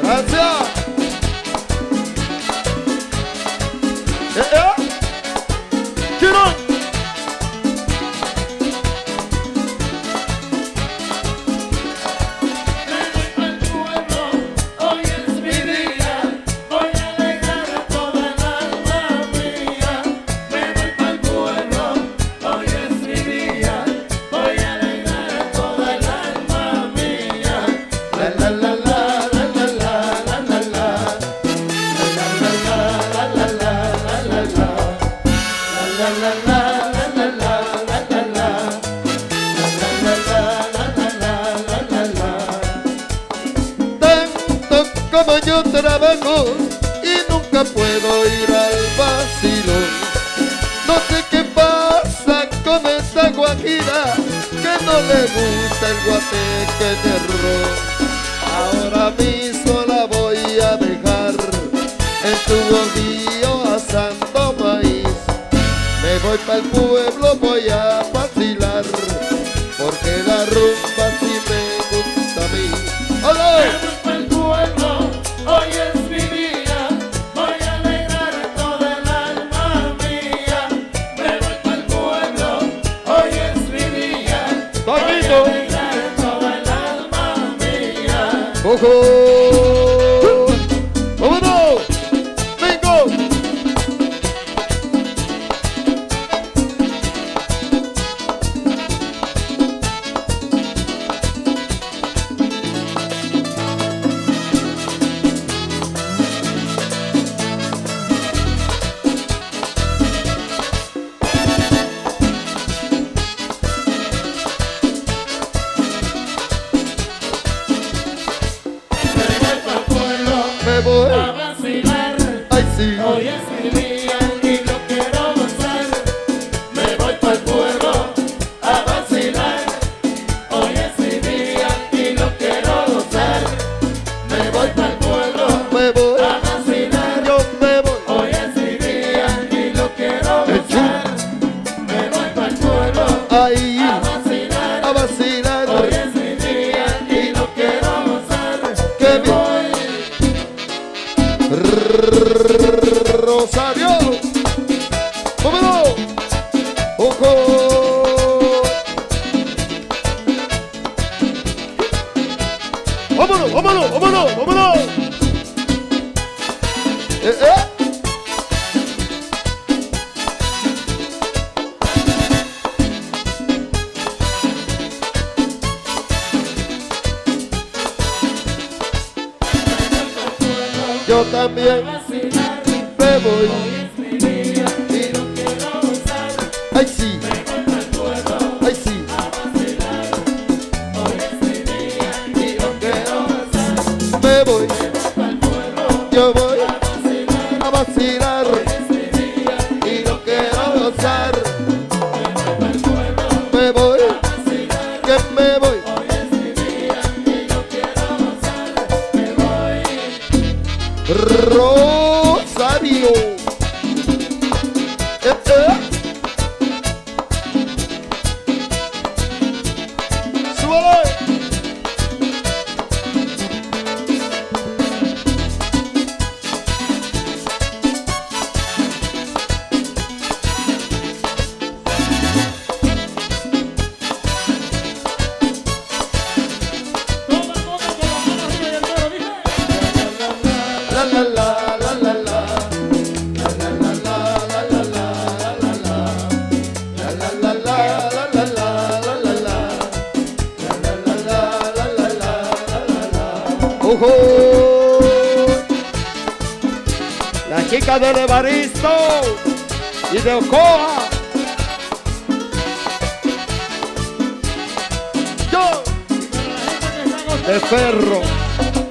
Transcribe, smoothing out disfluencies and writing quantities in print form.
Gracias. Chirón. Como yo trabajo y nunca puedo ir al vacilón. No sé qué pasa con esta guajira que no le gusta el guateque de ron. Ahora mismo la voy a dejar en tu bordillo asando maíz. Me voy pa'l pueblo, voy a vacilar, porque la rumba sí me gusta a mí. ¡Hola! Hoy es mi día, voy a alegrar toda el alma mía. Me voy pa'l pueblo, hoy es mi día. Voy a alegrar toda el alma mía. ¡Ojo! ¡Vámonos! ¡Vengo! Me voy a vacilar. Ay, sí. Hoy es mi día y lo quiero gozar. Me voy pa'l pueblo a vacilar. Hoy es mi día y lo quiero gozar. Me voy pa'l pueblo Me voy a vacilar. Yo me voy. Hoy es mi día y lo quiero gozar. Me voy pa'l pueblo Ahí a vacilar. a vacilar. Hoy es mi día y lo quiero gozar. ¡Qué Me bien! voy. Rosario, vámonos, ojo, vámonos, vámonos, vámonos, vámonos. Yo también me voy. Y lo quiero gozar. Ay, sí, Me voy pa'l pueblo ay, sí. a vacilar. Hoy es mi día y lo quiero gozar. Me voy, Me voy pa'l pueblo yo voy a vacilar. a vacilar Hoy es mi día y lo quiero gozar. me voy pa'l pueblo Me voy, a vacilar. que me voy. Hoy es mi día y lo quiero gozar. Me voy. Rosario. Súbale. La la la la la la. La la la la la la la la la. La la la la la la la la la la. La la la la la la la la la. ¡Ojo! La chica del Evaristo y de Ocoa. Yo de Ferro.